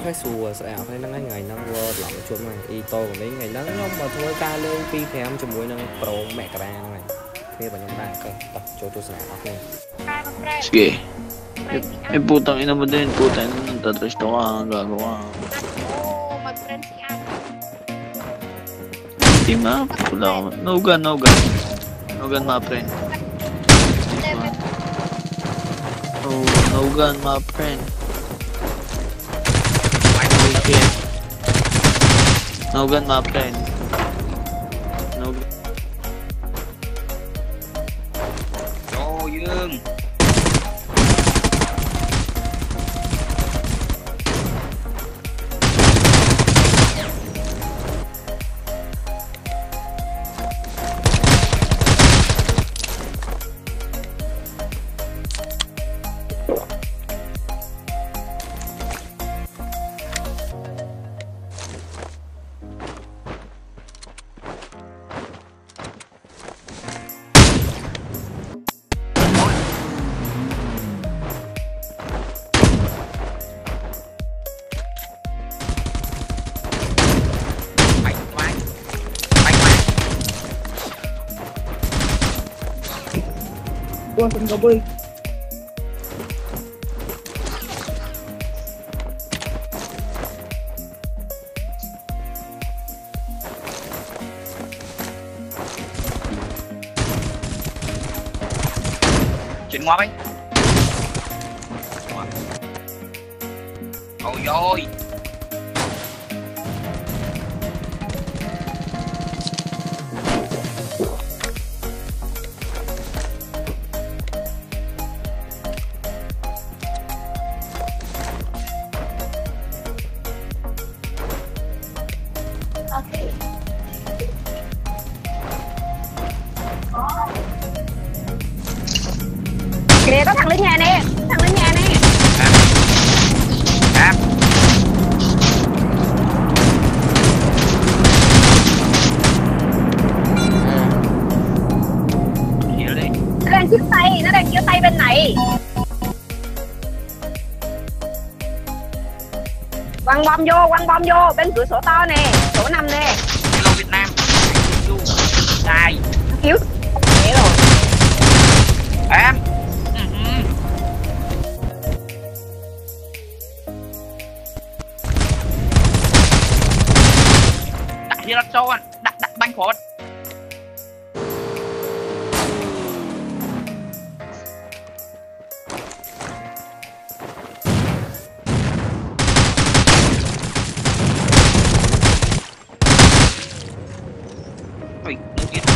khai xùa sẽ hay năng ngày năng lỏng chuột này y tôi của mấy ngày nắng nhưng mà thôi ca lên pi phèm cho muối năng pro mẹ cả ba này thế mà nhóm đang tập cho tôi sẽ này sige putang ina mo din putang nagtatrash to ka gagawa mag-friend si Ate team up wala ako no gun my friend no gun my friend no gun my friend no gun Ô Dương Wah, nggak boleh. Chuyện ngoa bay. Ôi ôi. kìa có thằng lên nhà nè, thằng lên nhà nè. Nó đang chiếu tay bên này. Quăng bom vô bên cửa sổ to nè, sổ 5 nè. Hello Việt Nam. Sai. Cứu mẹ rồi. Em. Đặt hier đặt sâu anh, đặt banh khốn. Ôi, muốn biết.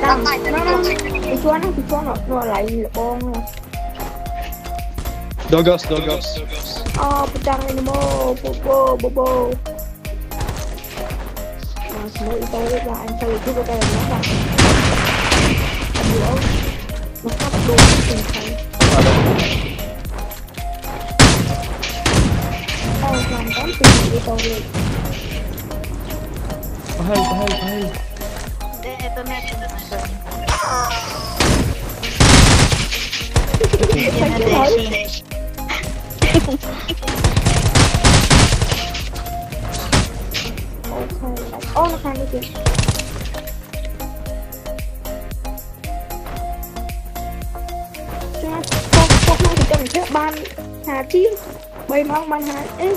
nó lại con rồi. Dogos. Pedang ini mau bobo. Nah, semua itu là anh chơi itu cái này nó là nó cắt đuôi từng cái. Làm tám tiền đi tàu đi. Pahal. Ito na. Nó khai đi kìa. Con mang thì cho mình thấy ban hà chiếc bay mang ban hà ấy.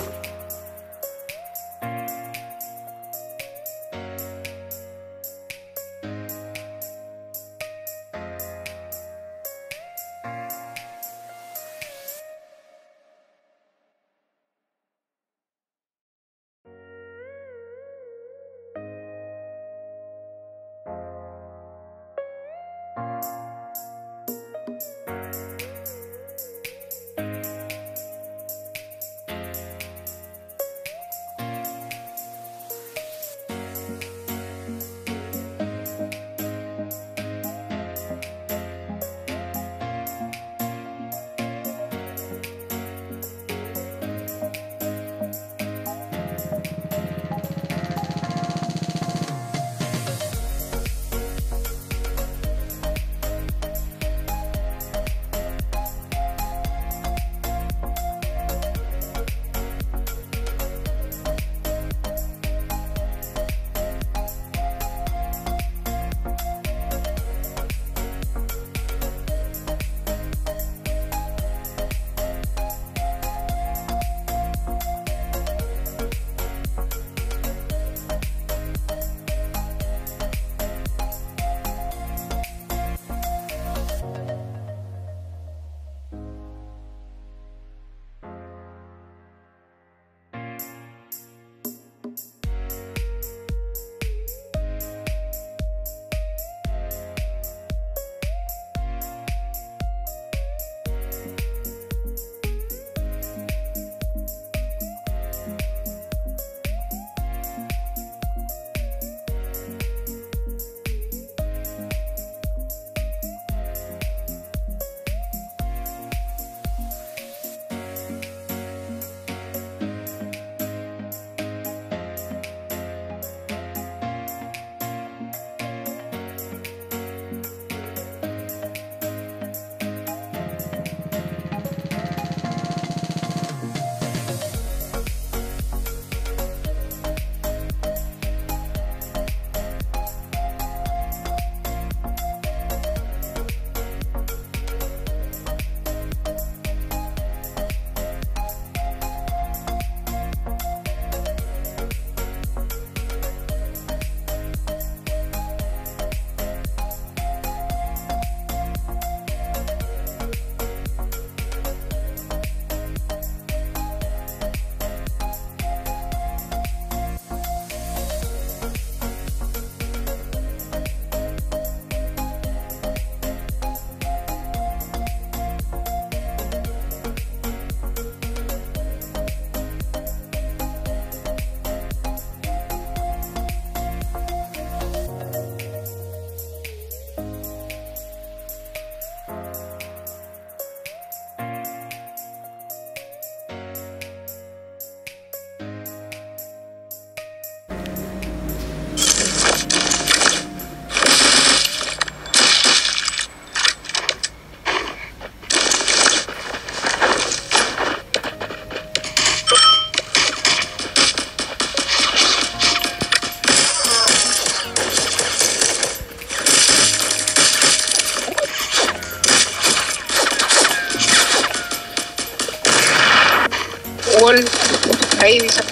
Full. Ahí dice.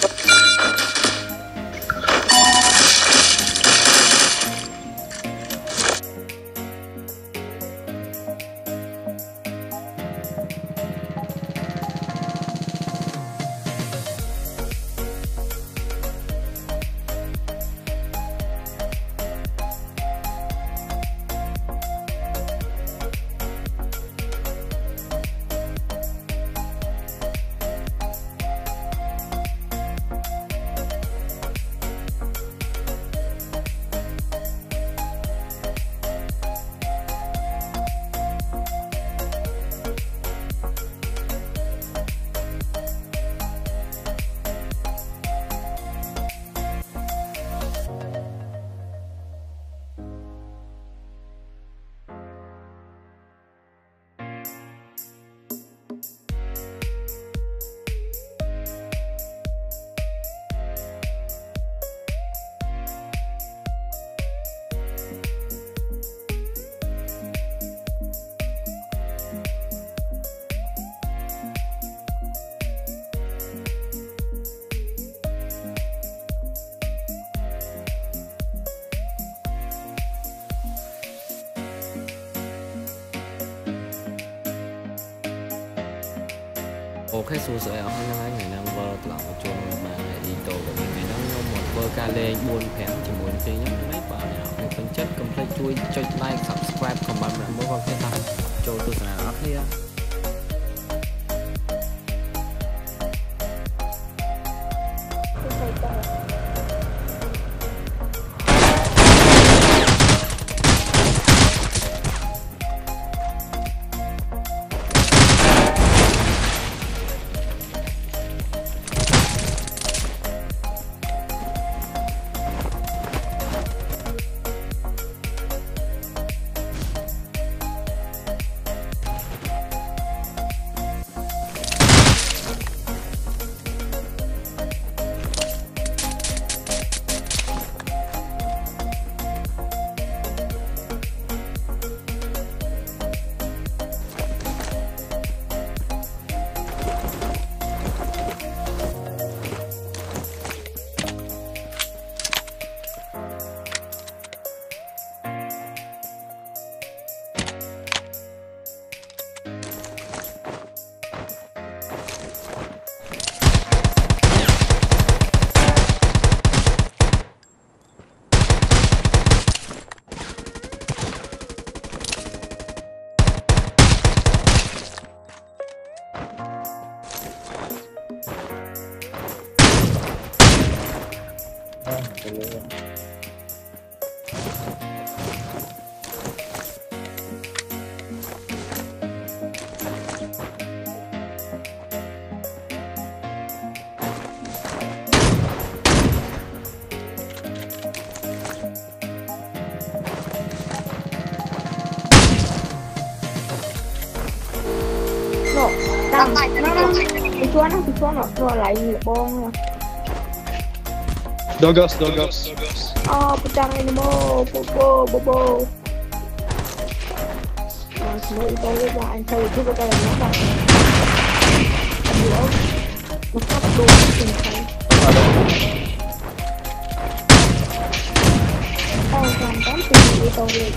ok xua sợi ở hôm nay ngày năm vơ lọ chuông mà đi tổ của mình ngày năm nhôm một vơ ca lê buôn phèn chỉ muốn chơi nhóc mấy bảo nào một phần chất cầm tay chui cho like subscribe comment là mỗi vòng cái thằng cho tôi sẽ là hết nó lại nhiều bon rồi. Dogos. Pecang ini mo, bobo. Semua itu aja anh chơi juga kayak apa? Aduh, masa tuh sini. Jangan sini itu deh.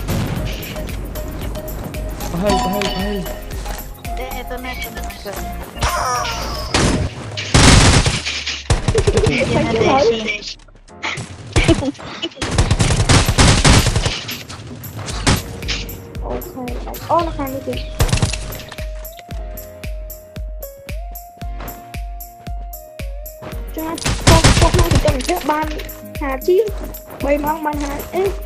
Bahaya. Itu net. Nó khai đi kìa. Cho nó thì cho mình trước ban hà chiếc bay mong ban hà